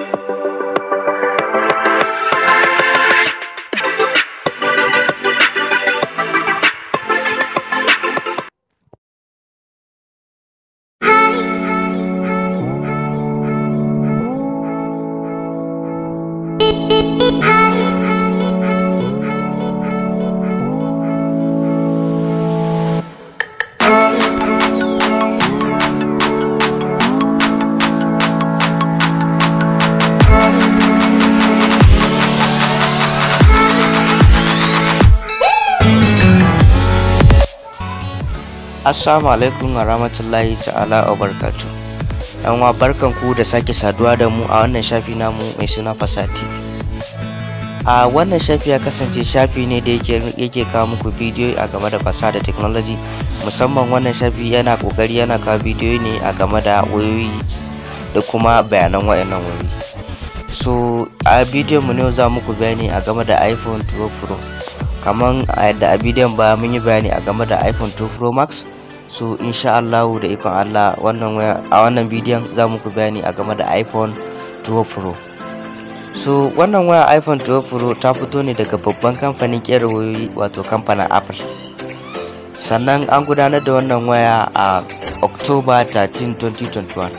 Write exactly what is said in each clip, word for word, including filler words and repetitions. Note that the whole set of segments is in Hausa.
Assalamu alaikum wa rahmatullahi ta'ala wa barakatuh. Yan uwa, barkan ku da sake saduwa da mu a wannan shafi namu mai suna Fasaha T V. A wannan shafi ya kasance shafi ne da yake yake kawo muku bidiyo a game da fasaha da technology. Musamman wannan shafi yana kokari yana kawo bidiyo ne a game da wayoyi da kuma bayanan wayannan wayoyi. So a bidiyon mu ne za muku bayani a game da iPhone twelve Pro. Kaman a yadda a bidiyon ba mun yi bayani a game da iPhone twelve Pro Max. So insha Allah da ikon Allah wannan waya a wannan bidiyon za muku bayani a game da iPhone twelve Pro. So wannan waya iPhone twelve Pro ta fito ne daga babban kamfanin kera wayoyi wato kamfanin Apple. Sannan an gudanar da wannan waya a October thirteenth twenty twenty-one.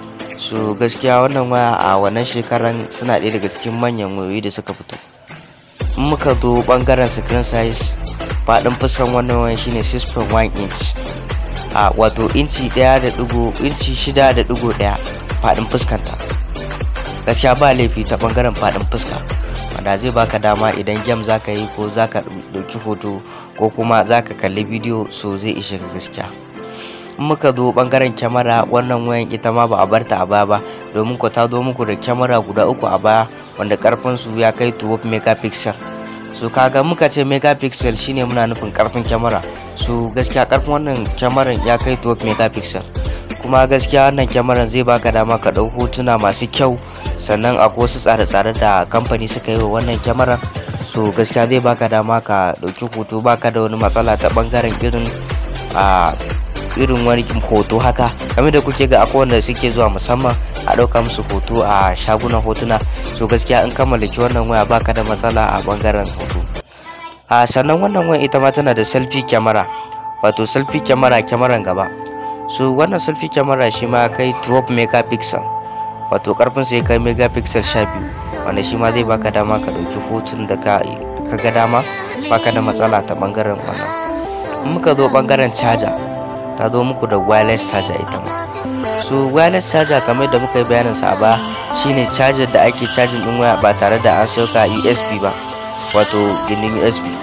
So gaskiya wannan waya a wannan shekaran suna ɗaya daga cikin manyan wayoyi da suka fito. In muka zo bangaren screen size, faɗin fuskan wannan waya shine six point one inch. A wato inci ɗaya da ɗigo inci shida da ɗigo ɗaya faɗin fuskanta. Gaskiya ba laifi ta bangaren faɗin fuska, wanda zai baka dama idan game zaka yi ko zaka ɗauki hoto ko kuma zaka kalli bidiyo, so zai ishe ka gaskiya. In muka zo bangaren kyamara, wannan wayan ita ma ba a barta a baya ba, domin ko ta zo muku da kyamara guda uku a baya wanda karfin su ya kai twelve megapixel. So kaga muka ce megapixel shine muna nufin karfin kyamara. So gaskiya karfin wannan kyamaran ya kai twelve megapixel, kuma gaskiya wannan kyamaran zai baka dama ka dau hotuna masu kyau. Sannan akwai wasu tsare-tsare da kamfani suka yi wa wannan kyamaran. So gaskiya zai baka dama ka dauki hoto baka da wani matsala ta bangaren irin a irin wani hoto haka, kamar da kuke ga akwai wanda suke zuwa musamman a dauka musu hoto a shagunan hotuna. So gaskiya in ka mallaki wannan waya baka da matsala a bangaren hoto. A sannan wannan waya ita ma tana da selfie camera, wato selfie camera kyamaran gaba. So wannan selfie camera shi ma kai twelve megapixel, wato karfin sa ya kai megapixel sha biyu, wanda shi ma zai baka dama ka dauki hotun da ka ga dama baka da matsala ta bangaren wannan. In muka zo bangaren charger, ta zo muku da wireless charger ita ma. So wireless charger kamar da muka yi bayanin sa a baya shine charger da ake charging din waya ba tare da an sauka U S B ba, wato gindin U S B.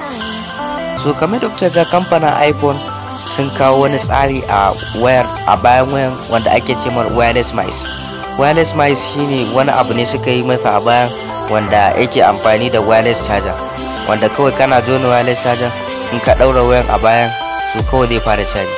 So kamar da kuka ga kamfanin iPhone sun kawo wani tsari a wayar a bayan wayan wanda ake cewa wireless mice. Wireless mice shine wani abu ne suka yi masa a bayan wanda yake amfani da wireless charger, wanda kawai kana jona wireless charger in ka daura wayan a bayan, so kawai zai fara caji.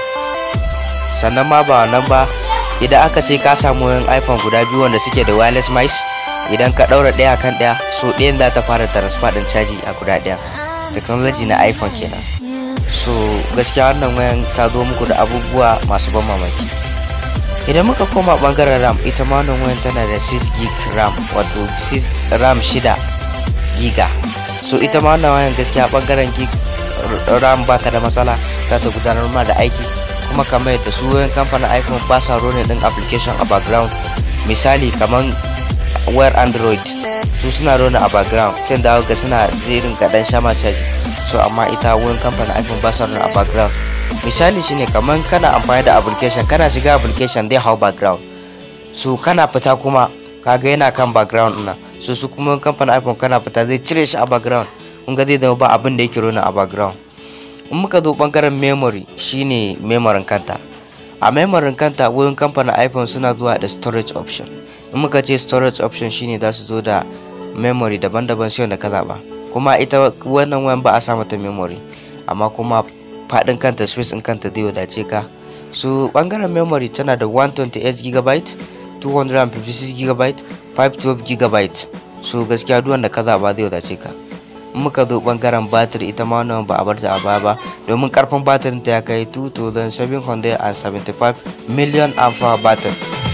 Sannan ma ba wannan ba, idan aka ce ka samu wayan iPhone guda biyu wanda suke da wireless mice, idan ka daura ɗaya kan ɗaya, so ɗayan za ta fara transfer din caji a guda ɗaya. Technology na iPhone kenan. So gaskiya wannan wayan ta zo muku da abubuwa masu ban mamaki. Idan muka koma bangaren RAM, ita ma wannan wayan tana da six gig RAM, wato RAM shida giga. So ita ma wannan wayan gaskiya bangaren gig RAM baka da matsala, za ta gudanar ma da aiki. Kuma kamar yadda su wayan kamfanin iPhone ba sa rone din application a background. Misali kaman wayar Android, su suna rona a background, sai da ga suna zirin kadan shama caji. So amma ita wayan kamfanin iPhone ba sa rona a background. Misali shine kaman kana amfani da application, kana shiga application zai hau background, so kana fita kuma kaga yana kan background ɗin. So su kuma kamfanin iPhone kana fita zai cire shi a background, kun ga zai zama ba abin da yake rona a background. In muka zo bangaren memory, shine memory kanta. A memory kanta wayan kamfanin iPhone suna zuwa da storage option. In muka ce storage option shine za su zo da memory daban-daban sai wanda ka zaba. Kuma ita wannan wayan ba a sa mata memory, amma kuma faɗin kanta space in kanta zai wadace ka. So bangaren memory tana da one twenty-eight gigabyte, two fifty-six gigabyte, five twelve gigabyte. So gaskiya duk wanda ka zaba zai wadace ka. In muka zo bangaren battery, ita ma wannan ba a barta a baya ba, domin karfin batirin ta ya kai two thousand seven hundred seventy-five million amp hour battery.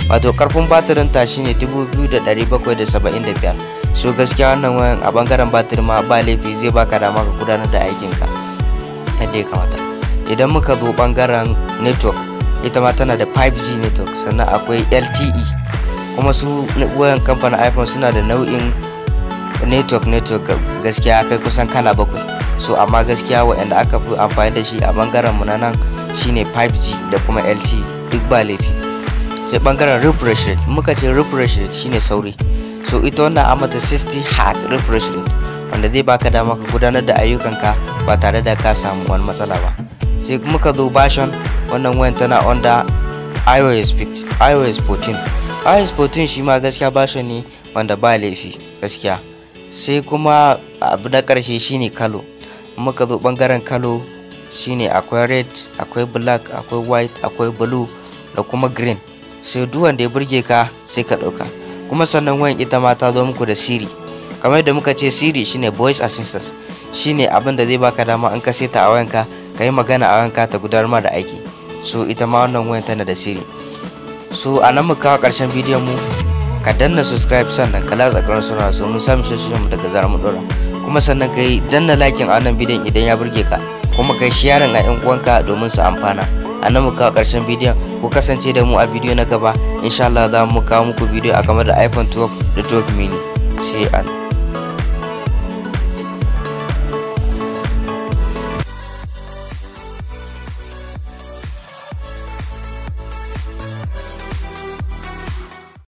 wato karfin batirin ta shine dubu biyu da ɗari bakwai da saba'in da biyar. So gaskiya wannan wayan a bangaren batir ma ba laifi, zai baka dama ka gudanar da aikinka yadda ya kamata. Idan muka zo bangaren network, ita ma tana da five G network, sannan akwai L T E, kuma su wayan kamfanin iPhone suna da nau'in network network gaskiya kai kusan kala bakwai. So amma gaskiya waɗanda aka fi amfani da shi a bangaren mu na nan shine five G da kuma L T E, duk ba laifi. Sai bangaren refresh rate, muka ce refresh rate shine sauri. So ita wannan a mata sixty hertz refresh rate, wanda zai baka dama ka gudanar da ayyukanka ba tare da ka samu wani matsala ba. Sai muka zo version, wannan wayan tana under iOS fourteen. iOS fourteen shi ma gaskiya version ne wanda ba laifi gaskiya. Sai kuma abu na karshe shine kalo. Muka zo bangaren kalo shine akwai red, akwai black, akwai white, akwai blue da kuma green. Sai duk wanda ya burge ka sai ka dauka. Kuma sannan wayan ita ma ta zo muku da Siri. Kamar yadda muka ce Siri shine voice assistant, shine abin da zai baka dama in ka seta a wayanka ka yi magana a wayanka ta gudanar ma da aiki. So ita ma wannan wayan tana da Siri. So a nan muka kawo karshen bidiyon mu. Ka danna subscribe sannan ka latsa ƙarar suna, so mun samu shirye mu daga zarar mu dora. Kuma sannan ka yi danna liking a wannan bidiyon idan ya burge ka, kuma kai sharing a yan uwanka domin su amfana. A nan muka kawo karshen bidiyon. Ku kasance da mu a bidiyo na gaba. Insha Allah za mu kawo muku bidiyo a game da iPhone twelve da twelve mini. Sai an